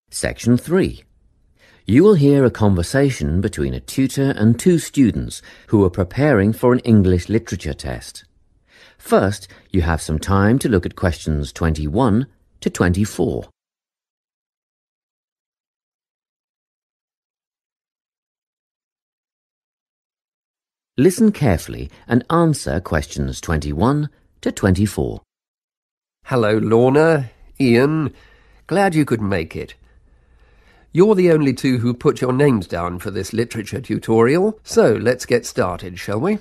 Section 3. You will hear a conversation between a tutor and two students who are preparing for an English literature test. First, you have some time to look at questions 21 to 24. Listen carefully and answer questions 21 to 24. Hello, Lorna, Ian. Glad you could make it. You're the only two who put your names down for this literature tutorial, so let's get started, shall we?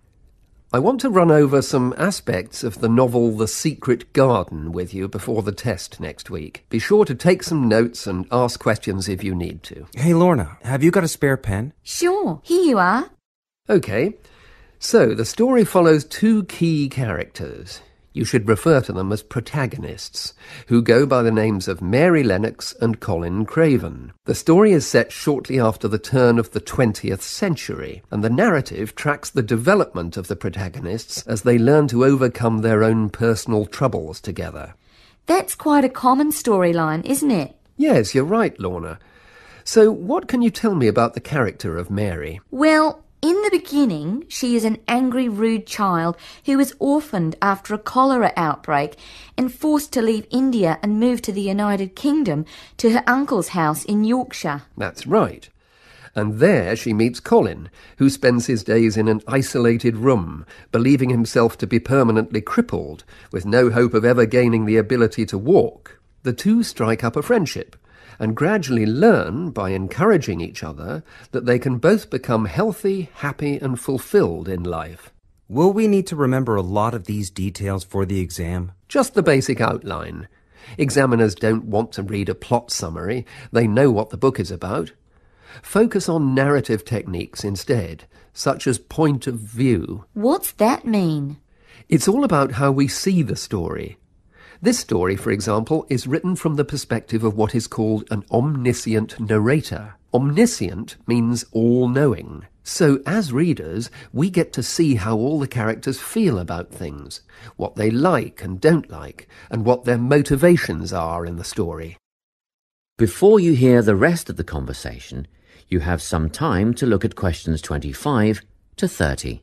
I want to run over some aspects of the novel The Secret Garden with you before the test next week. Be sure to take some notes and ask questions if you need to. Hey, Lorna, have you got a spare pen? Sure, here you are. OK, so the story follows two key characters. You should refer to them as protagonists, who go by the names of Mary Lennox and Colin Craven. The story is set shortly after the turn of the 20th century, and the narrative tracks the development of the protagonists as they learn to overcome their own personal troubles together. That's quite a common storyline, isn't it? Yes, you're right, Lorna. So what can you tell me about the character of Mary? Well, in the beginning, she is an angry, rude child who was orphaned after a cholera outbreak and forced to leave India and move to the United Kingdom to her uncle's house in Yorkshire. That's right. And there she meets Colin, who spends his days in an isolated room, believing himself to be permanently crippled, with no hope of ever gaining the ability to walk. The two strike up a friendship, and gradually learn, by encouraging each other, that they can both become healthy, happy and fulfilled in life. Will we need to remember a lot of these details for the exam? Just the basic outline. Examiners don't want to read a plot summary. They know what the book is about. Focus on narrative techniques instead, such as point of view. What's that mean? It's all about how we see the story. This story, for example, is written from the perspective of what is called an omniscient narrator. Omniscient means all-knowing. So, as readers, we get to see how all the characters feel about things, what they like and don't like, and what their motivations are in the story. Before you hear the rest of the conversation, you have some time to look at questions 25 to 30.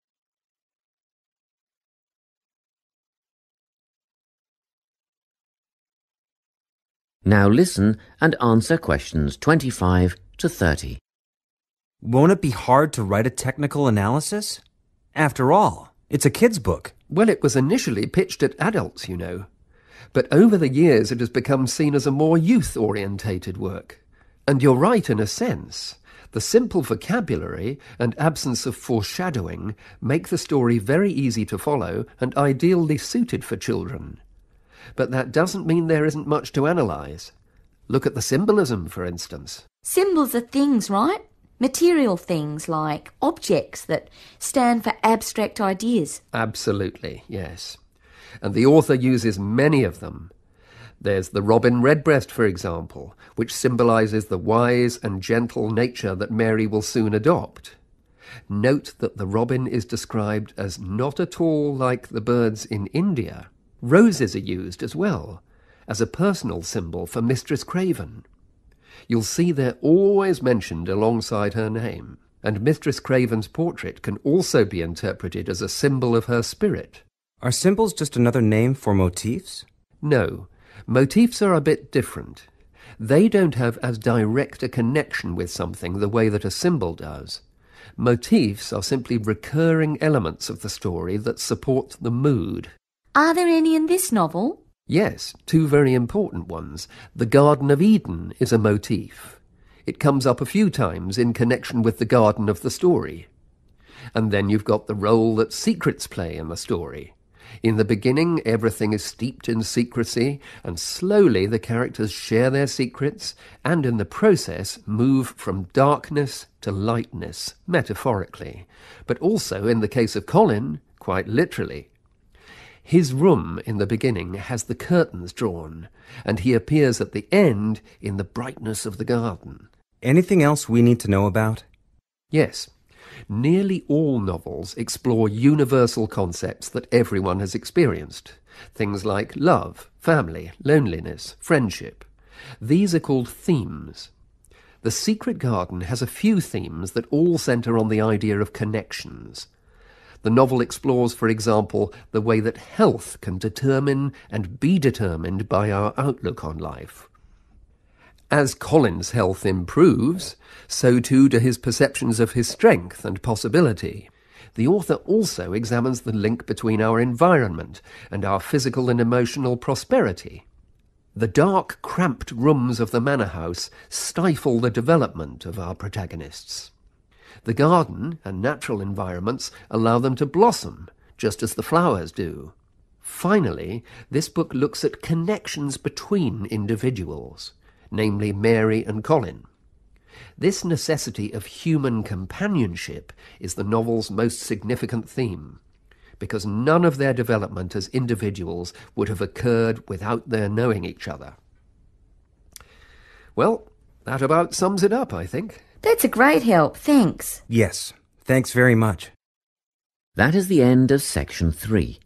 Now listen and answer questions 25 to 30. Won't it be hard to write a technical analysis? After all, it's a kid's book. Well, it was initially pitched at adults, you know. But over the years it has become seen as a more youth-orientated work. And you're right in a sense. The simple vocabulary and absence of foreshadowing make the story very easy to follow and ideally suited for children. But that doesn't mean there isn't much to analyse. Look at the symbolism, for instance. Symbols are things, right? Material things like objects that stand for abstract ideas. Absolutely, yes. And the author uses many of them. There's the robin redbreast, for example, which symbolises the wise and gentle nature that Mary will soon adopt. Note that the robin is described as not at all like the birds in India. Roses are used as well, as a personal symbol for Mistress Craven. You'll see they're always mentioned alongside her name, and Mistress Craven's portrait can also be interpreted as a symbol of her spirit. Are symbols just another name for motifs? No, motifs are a bit different. They don't have as direct a connection with something the way that a symbol does. Motifs are simply recurring elements of the story that support the mood. Are there any in this novel? Yes, two very important ones. The Garden of Eden is a motif. It comes up a few times in connection with the garden of the story. And then you've got the role that secrets play in the story. In the beginning, everything is steeped in secrecy, and slowly the characters share their secrets, and in the process move from darkness to lightness, metaphorically, but also, in the case of Colin, quite literally. His room in the beginning has the curtains drawn, and he appears at the end in the brightness of the garden. Anything else we need to know about? Yes. Nearly all novels explore universal concepts that everyone has experienced. Things like love, family, loneliness, friendship. These are called themes. The Secret Garden has a few themes that all centre on the idea of connections. The novel explores, for example, the way that health can determine and be determined by our outlook on life. As Colin's health improves, so too do his perceptions of his strength and possibility. The author also examines the link between our environment and our physical and emotional prosperity. The dark, cramped rooms of the manor house stifle the development of our protagonists. The garden and natural environments allow them to blossom, just as the flowers do. Finally, this book looks at connections between individuals, namely Mary and Colin. This necessity of human companionship is the novel's most significant theme, because none of their development as individuals would have occurred without their knowing each other. Well, that about sums it up, I think. That's a great help, thanks. Yes, thanks very much. That is the end of section 3.